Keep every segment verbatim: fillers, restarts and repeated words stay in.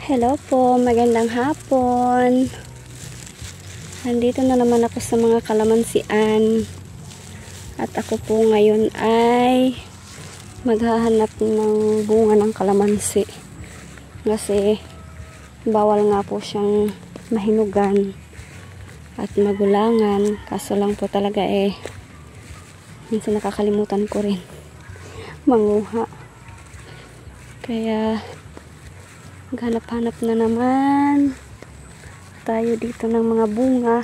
Hello po, magandang hapon. Nandito na naman ako sa mga kalamansian. At ako po ngayon ay maghahanap ng bunga ng kalamansi. Kasi bawal nga po siyang mahinugan at magulangan. Kaso lang po talaga eh, minsan nakakalimutan ko rin manguha. Kaya maghanap-hanap na naman tayo dito ng mga bunga.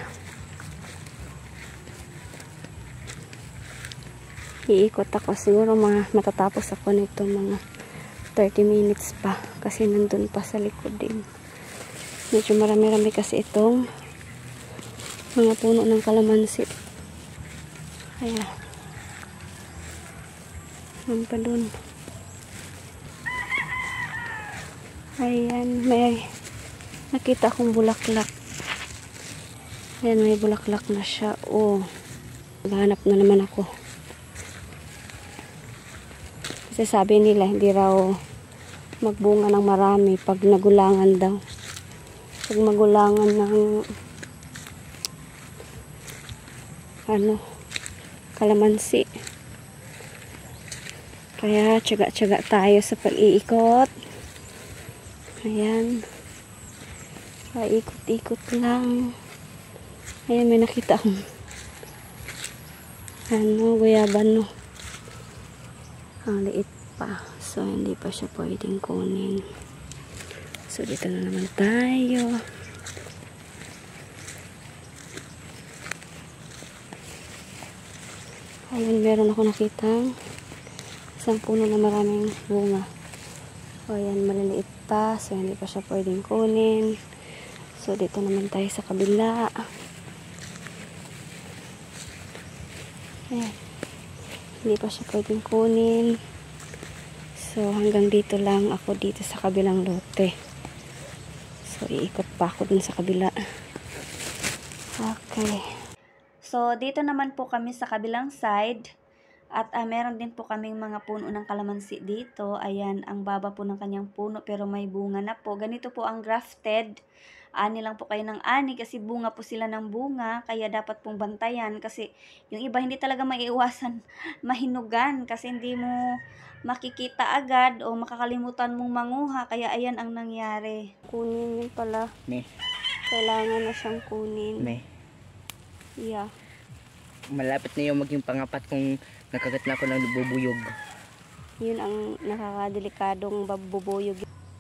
Iikot ako, siguro mga matatapos ako nito mga thirty minutes pa kasi nandun pa sa likod din. Medyo marami-rami kasi itong mga puno ng kalamansi. Kaya naman pa dun. Ayan, may nakita akong bulaklak. Ayan, may bulaklak na siya. Oh, maghanap na naman ako. Kasi sabi nila, hindi raw magbunga ng marami pag nagulangan daw. Pag magulangan ng ano, kalamansi. Kaya, tiyaga-tiyaga tayo sa pag-iikot. Ayan. Paikot-ikot lang. Ayan, may nakita akong ano, guyabano. Ang liit pa. So, hindi pa siya pwedeng kunin. So, dito na naman tayo. Ayun, meron ako nakitang isang puno na maraming bunga. O, ayan, maliliit pa. So, hindi pa siya pwedeng kunin. So, dito naman tayo sa kabila. Ayan. Hindi pa siya pwedeng kunin. So, hanggang dito lang ako dito sa kabilang lote. So, iikot pa ako dun sa kabila. Okay. So, dito naman po kami sa kabilang side. At uh, meron din po kaming mga puno ng kalamansi dito. Ayan, ang baba po ng kanyang puno pero may bunga na po. Ganito po ang grafted. Ani lang po kayo ng ani kasi bunga po sila ng bunga. Kaya dapat pong bantayan kasi yung iba hindi talaga maiiwasan mahinugan. Kasi hindi mo makikita agad o makakalimutan mong manguha. Kaya ayan ang nangyari. Kunin yun pala. Me. Kailangan na siyang kunin. Me. Yeah. Malapit na yung maging pangapat kung nakagat na ako ng bubuyog. Yun ang nakakadelikadong babubuyog.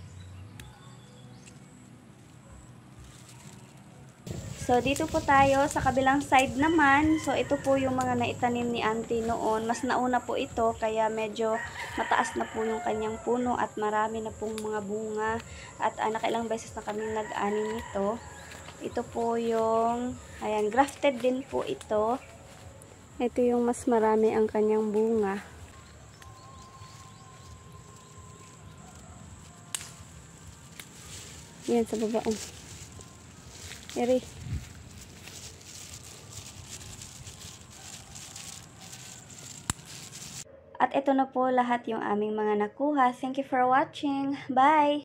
So, dito po tayo sa kabilang side naman. So, ito po yung mga naitanim ni auntie noon. Mas nauna po ito, kaya medyo mataas na po yung kanyang puno at marami na pong mga bunga. At uh, nakailang beses na kami nag-ani nito. Ito po yung, ayan, grafted din po ito. Ito yung mas marami ang kanyang bunga. Yan sa baba. Oh. Eri. At ito na po lahat yung aming mga nakuha. Thank you for watching. Bye!